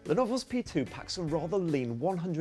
Lenovo's P2 packs a rather lean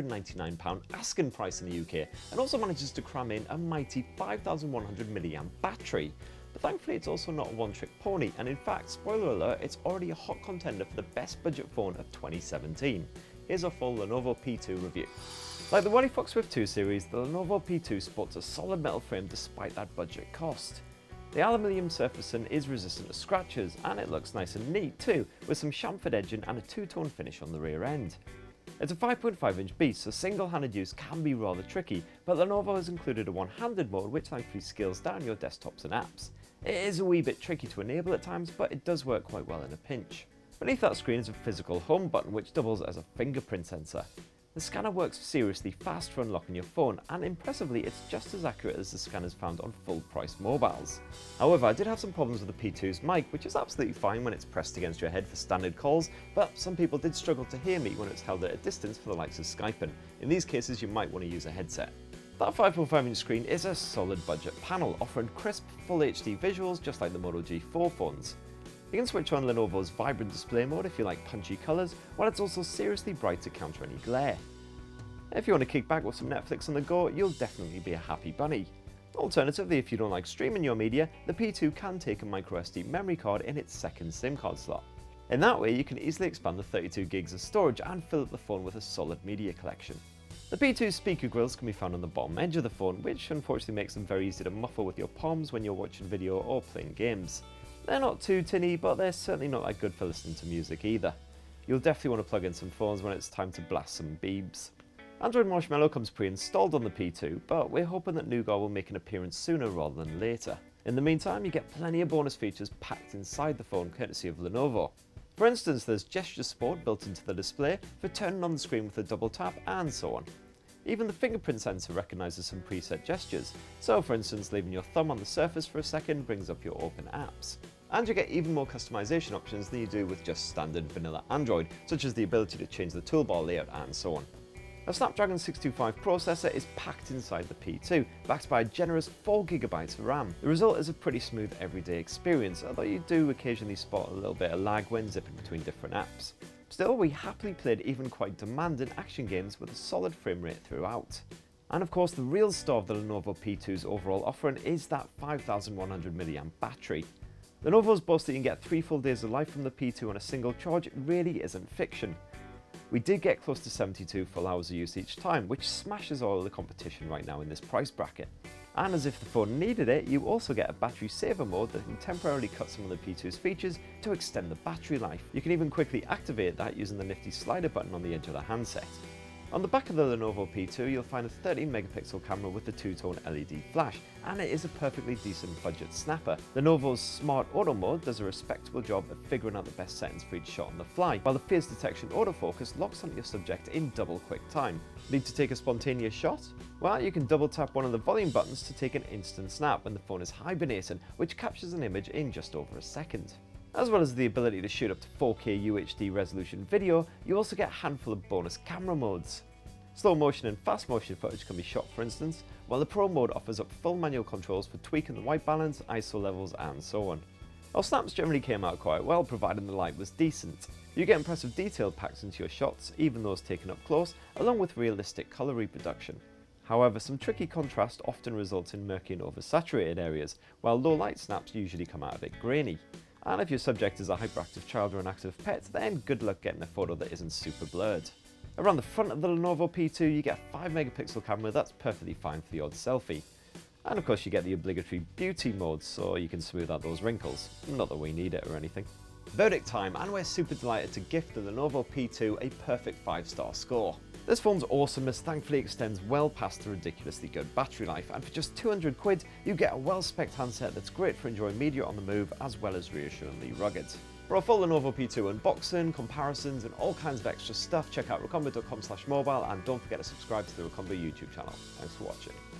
£199 asking price in the UK and also manages to cram in a mighty 5100 mAh battery. But thankfully it's also not a one-trick pony, and in fact, spoiler alert, it's already a hot contender for the best budget phone of 2017. Here's a full Lenovo P2 review. Like the Wally Swift 2 series, the Lenovo P2 sports a solid metal frame despite that budget cost. The aluminium surfacing is resistant to scratches, and it looks nice and neat too, with some chamfered edging and a two-tone finish on the rear end. It's a 5.5-inch beast, so single-handed use can be rather tricky, but Lenovo has included a one-handed mode which thankfully scales down your desktops and apps. It is a wee bit tricky to enable at times, but it does work quite well in a pinch. Beneath that screen is a physical home button which doubles as a fingerprint sensor. The scanner works seriously fast for unlocking your phone, and impressively it's just as accurate as the scanners found on full-price mobiles. However, I did have some problems with the P2's mic, which is absolutely fine when it's pressed against your head for standard calls, but some people did struggle to hear me when it's held at a distance for the likes of Skyping. In these cases you might want to use a headset. That 5.5-inch screen is a solid budget panel, offering crisp, full HD visuals just like the Moto G4 phones. You can switch on Lenovo's vibrant display mode if you like punchy colours, while it's also seriously bright to counter any glare. If you want to kick back with some Netflix on the go, you'll definitely be a happy bunny. Alternatively, if you don't like streaming your media, the P2 can take a microSD memory card in its second SIM card slot. In that way, you can easily expand the 32 gigs of storage and fill up the phone with a solid media collection. The P2 speaker grills can be found on the bottom edge of the phone, which unfortunately makes them very easy to muffle with your palms when you're watching video or playing games. They're not too tinny, but they're certainly not that good for listening to music either. You'll definitely want to plug in some phones when it's time to blast some beebs. Android Marshmallow comes pre-installed on the P2, but we're hoping that Nougat will make an appearance sooner rather than later. In the meantime, you get plenty of bonus features packed inside the phone courtesy of Lenovo. For instance, there's gesture support built into the display for turning on the screen with a double tap and so on. Even the fingerprint sensor recognises some preset gestures, so for instance leaving your thumb on the surface for a second brings up your open apps. And you get even more customization options than you do with just standard vanilla Android, such as the ability to change the toolbar layout and so on. A Snapdragon 625 processor is packed inside the P2, backed by a generous 4GB of RAM. The result is a pretty smooth everyday experience, although you do occasionally spot a little bit of lag when zipping between different apps. Still, we happily played even quite demanding action games with a solid frame rate throughout. And of course the real star of the Lenovo P2's overall offering is that 5100 mAh battery. Lenovo's boast that you can get 3 full days of life from the P2 on a single charge really isn't fiction. We did get close to 72 full hours of use each time, which smashes all of the competition right now in this price bracket. And as if the phone needed it, you also get a battery saver mode that can temporarily cut some of the P2's features to extend the battery life. You can even quickly activate that using the nifty slider button on the edge of the handset. On the back of the Lenovo P2 you'll find a 13-megapixel camera with the two-tone LED flash, and it is a perfectly decent budget snapper. Lenovo's Smart Auto mode does a respectable job of figuring out the best settings for each shot on the fly, while the face detection autofocus locks onto your subject in double quick time. Need to take a spontaneous shot? Well, you can double tap one of the volume buttons to take an instant snap when the phone is hibernating, which captures an image in just over a second. As well as the ability to shoot up to 4K UHD resolution video, you also get a handful of bonus camera modes. Slow motion and fast motion footage can be shot, for instance, while the Pro mode offers up full manual controls for tweaking the white balance, ISO levels and so on. Our snaps generally came out quite well, providing the light was decent. You get impressive detail packed into your shots, even those taken up close, along with realistic colour reproduction. However, some tricky contrast often results in murky and oversaturated areas, while low light snaps usually come out a bit grainy. And if your subject is a hyperactive child or an active pet, then good luck getting a photo that isn't super blurred. Around the front of the Lenovo P2 you get a 5-megapixel camera that's perfectly fine for the odd selfie. And of course you get the obligatory beauty mode so you can smooth out those wrinkles. Not that we need it or anything. Verdict time, and we're super delighted to gift the Lenovo P2 a perfect 5-star score. This phone's awesome as thankfully extends well past the ridiculously good battery life, and for just 200 quid you get a well-spec'd handset that's great for enjoying media on the move as well as reassuringly rugged. For a full Lenovo P2 unboxing, comparisons and all kinds of extra stuff, check out recombo.com/mobile and don't forget to subscribe to the Recombo YouTube channel. Thanks for watching.